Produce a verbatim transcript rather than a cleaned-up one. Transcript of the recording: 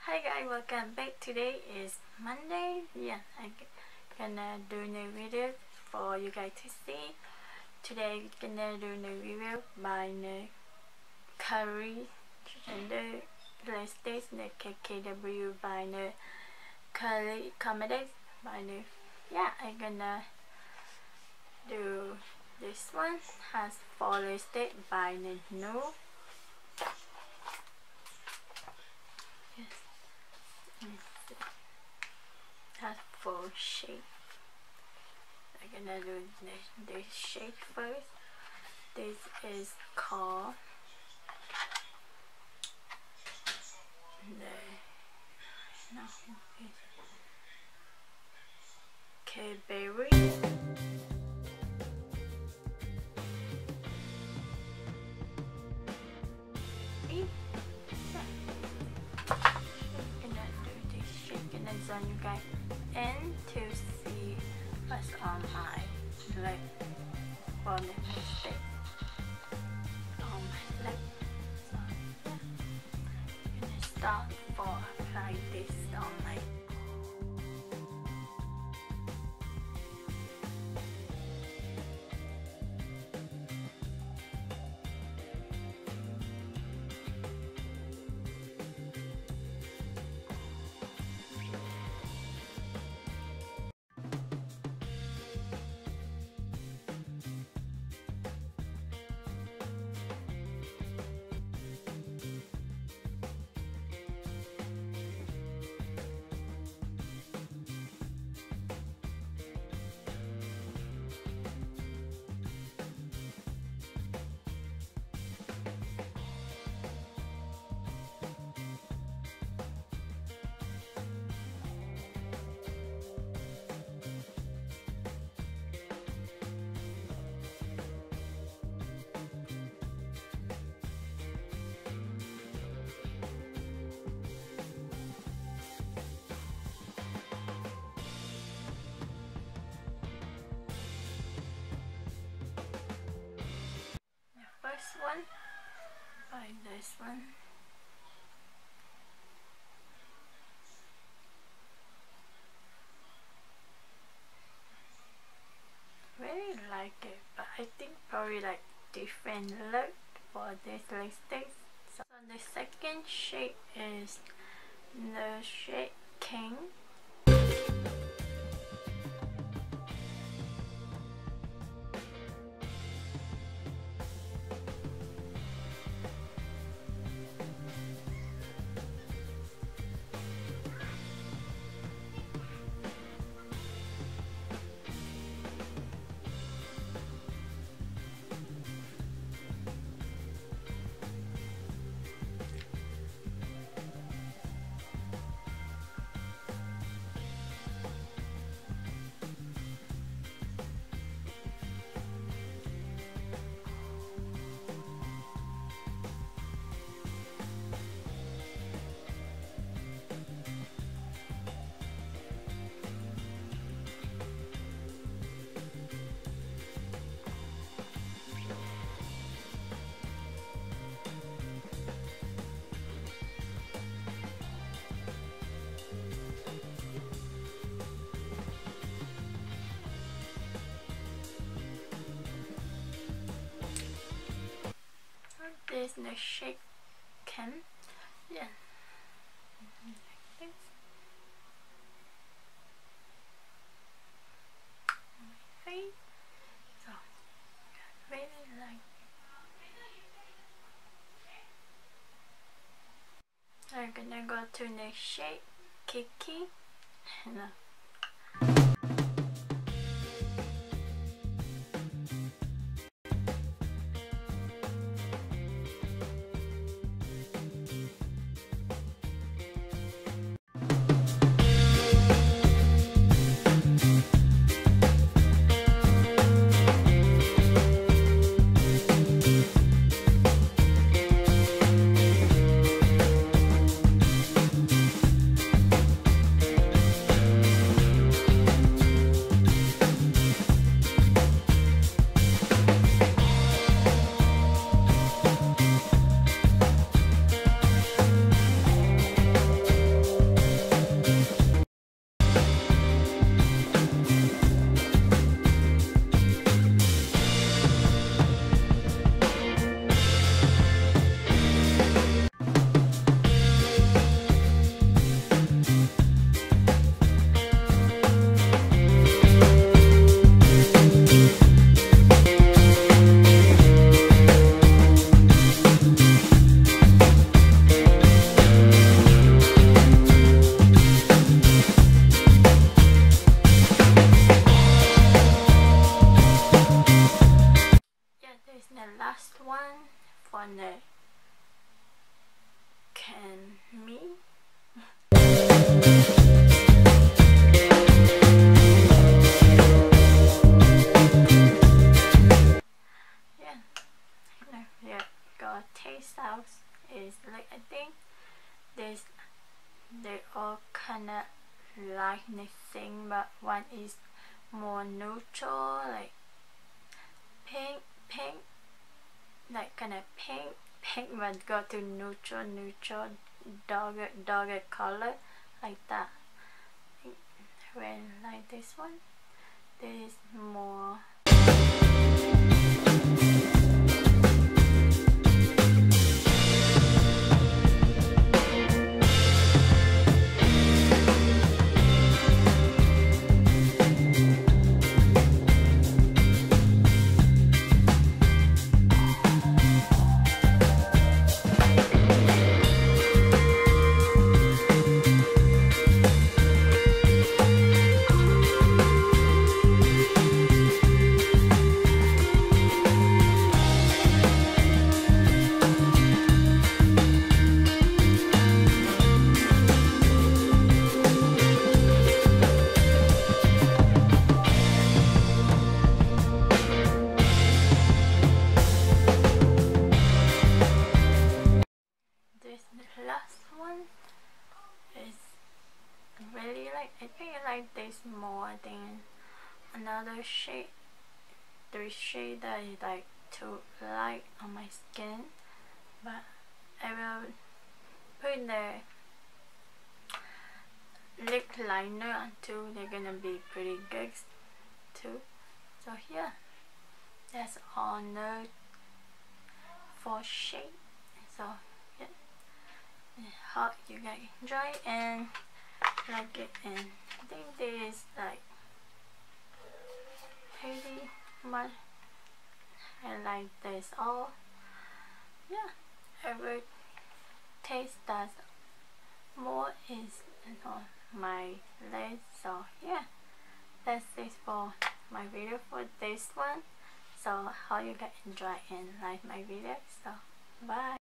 Hi guys, welcome back. Today is Monday. Yeah, I'm gonna do a new video for you guys to see. Today we're gonna do a new review by the Kylie Lipstick, the K K W by the Kylie Comedy by the yeah. I'm gonna do this one. Has four lipstick by the new. Has four shades. I'm gonna do this, this shade first. This is called the no, Kkw on you guys and to see what's on my lip for the lipstick on my lip. So I'm gonna start for applying this on my first one by this one. Really like it, but I think probably like different look for this lipstick. So the second shade is the shade King. This is the shade Ken. Yeah. Like this. Face. So I really like it. I'm gonna go to the shade Kiki. No. Yeah, yeah, got taste out is like, I think this they all kinda like the thing, but one is more neutral, like pink, pink, like kinda pink, pink, but go to neutral, neutral, darker, darker color, like that. When like this one, this is more. Last one is really like, I think I like this more than another shade. The shade that is like too light on my skin, but I will put the lip liner too. They're gonna be pretty good too. So yeah, that's all the four shade. So yeah, I hope you guys enjoy and like it, and I think this is like pretty much, I like this all. Yeah, I will taste that more is on my list. So yeah, that's it for my video for this one. So hope you guys enjoy and like my video. So bye.